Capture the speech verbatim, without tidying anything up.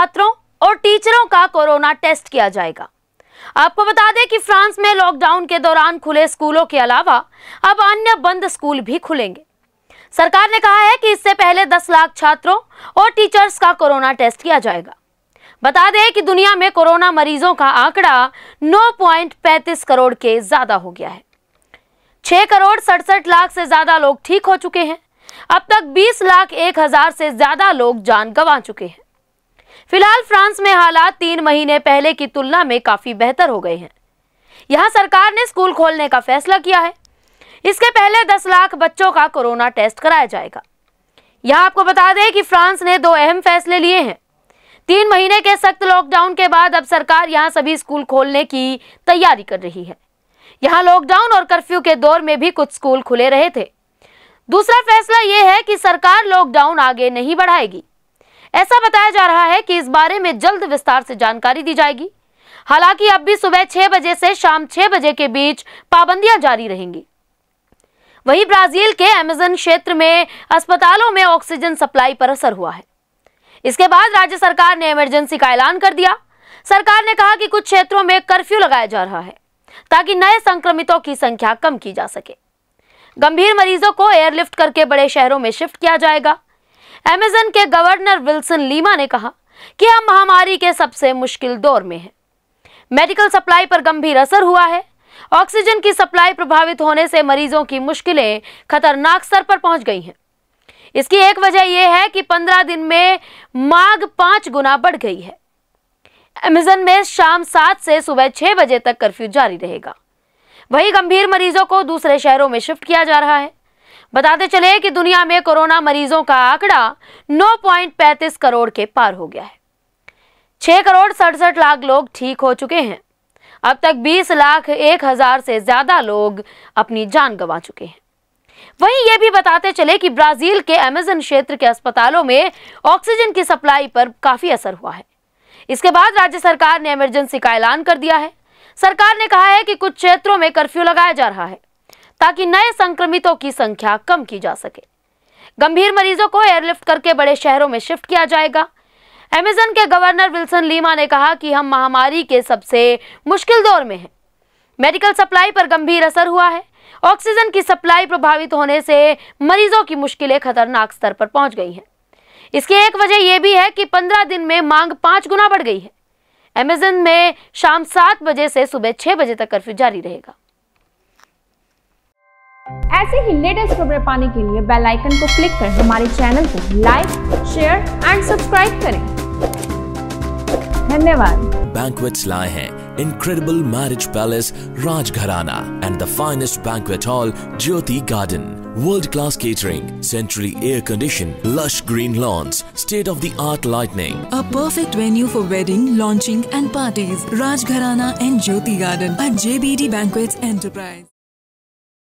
छात्रों और टीचरों का कोरोना टेस्ट किया जाएगा। आपको बता दें कि फ्रांस में लॉकडाउन के दौरान खुले स्कूलों के अलावा अब अन्य बंद स्कूल भी खुलेंगे। सरकार ने कहा है कि इससे पहले दस लाख छात्रों और टीचर्स का कोरोना टेस्ट किया जाएगा। बता दें कि दुनिया में कोरोना मरीजों का आंकड़ा नौ पॉइंट पैंतीस करोड़ के ज्यादा हो गया है। छह करोड़ सड़सठ लाख से ज्यादा लोग ठीक हो चुके हैं। अब तक बीस लाख एक हजार से ज्यादा लोग जान गंवा चुके हैं। फिलहाल फ्रांस में हालात तीन महीने पहले की तुलना में काफी बेहतर हो गए हैं। यहां सरकार ने स्कूल खोलने का फैसला किया है। इसके पहले दस लाख बच्चों का कोरोना टेस्ट कराया जाएगा। यहां आपको बता दें कि फ्रांस ने दो अहम फैसले लिए हैं। तीन महीने के सख्त लॉकडाउन के बाद अब सरकार यहां सभी स्कूल खोलने की तैयारी कर रही है। यहां लॉकडाउन और कर्फ्यू के दौर में भी कुछ स्कूल खुले रहे थे। दूसरा फैसला यह है कि सरकार लॉकडाउन आगे नहीं बढ़ाएगी। ऐसा बताया जा रहा है कि इस बारे में जल्द विस्तार से जानकारी दी जाएगी। हालांकि अब भी सुबह छह बजे से शाम छह बजे के बीच पाबंदियां जारी रहेंगी। वहीं ब्राजील के अमेज़न क्षेत्र में अस्पतालों में ऑक्सीजन सप्लाई पर असर हुआ है। इसके बाद राज्य सरकार ने इमरजेंसी का ऐलान कर दिया। सरकार ने कहा कि कुछ क्षेत्रों में कर्फ्यू लगाया जा रहा है ताकि नए संक्रमितों की संख्या कम की जा सके। गंभीर मरीजों को एयरलिफ्ट करके बड़े शहरों में शिफ्ट किया जाएगा। अमेज़न के गवर्नर विल्सन लीमा ने कहा कि हम महामारी के सबसे मुश्किल दौर में हैं। मेडिकल सप्लाई पर गंभीर असर हुआ है। ऑक्सीजन की सप्लाई प्रभावित होने से मरीजों की मुश्किलें खतरनाक स्तर पर पहुंच गई हैं। इसकी एक वजह यह है कि पंद्रह दिन में मांग पांच गुना बढ़ गई है। अमेज़न में शाम सात से सुबह छह बजे तक कर्फ्यू जारी रहेगा। वहीं गंभीर मरीजों को दूसरे शहरों में शिफ्ट किया जा रहा है। बताते चले कि दुनिया में कोरोना मरीजों का आंकड़ा नौ पॉइंट पैंतीस करोड़ के पार हो गया है। छह करोड़ सड़सठ लाख लोग ठीक हो चुके हैं। अब तक बीस लाख एक हजार से ज्यादा लोग अपनी जान गंवा चुके हैं। वहीं यह भी बताते चले कि ब्राजील के अमेज़न क्षेत्र के अस्पतालों में ऑक्सीजन की सप्लाई पर काफी असर हुआ है। इसके बाद राज्य सरकार ने इमरजेंसी का ऐलान कर दिया है। सरकार ने कहा है कि कुछ क्षेत्रों में कर्फ्यू लगाया जा रहा है ताकि नए संक्रमितों की संख्या कम की जा सके। गंभीर मरीजों को एयरलिफ्ट करके बड़े शहरों में शिफ्ट किया जाएगा। अमेज़न के गवर्नर विल्सन लीमा ने कहा कि हम महामारी के सबसे मुश्किल दौर में हैं। मेडिकल सप्लाई पर गंभीर असर हुआ है। ऑक्सीजन की सप्लाई प्रभावित होने से मरीजों की मुश्किलें खतरनाक स्तर पर पहुंच गई हैं। इसकी एक वजह यह भी है कि पंद्रह दिन में मांग पांच गुना बढ़ गई है। अमेज़न में शाम सात बजे से सुबह छह बजे तक कर्फ्यू जारी रहेगा। ऐसे ही लेटेस्ट खबरें पाने के लिए बेल आइकन को क्लिक कर हमारे चैनल को लाइक, शेयर एंड सब्सक्राइब करें। धन्यवाद। Banquets lie हैं Incredible Marriage Palace Rajgharana and the finest banquet hall Jyoti Garden. World-class catering, centrally air-conditioned, lush green lawns, state-of-the-art lighting. A perfect venue for wedding, launching and parties. Rajgharana and Jyoti Garden at J B D Banquets Enterprise.